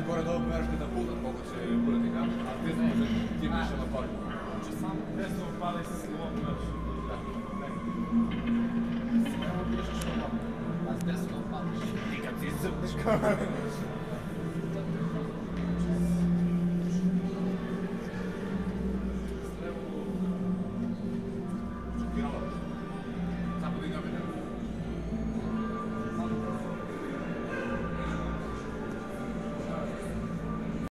gore da pomeraš kada puta, koliko će budeti ga, a ti znaš da ti više na pali. Znači samo desno pali se slovom još. Da. Samo bježeš ovako, a s desno pališ. Ti kad ti zrpneš kao...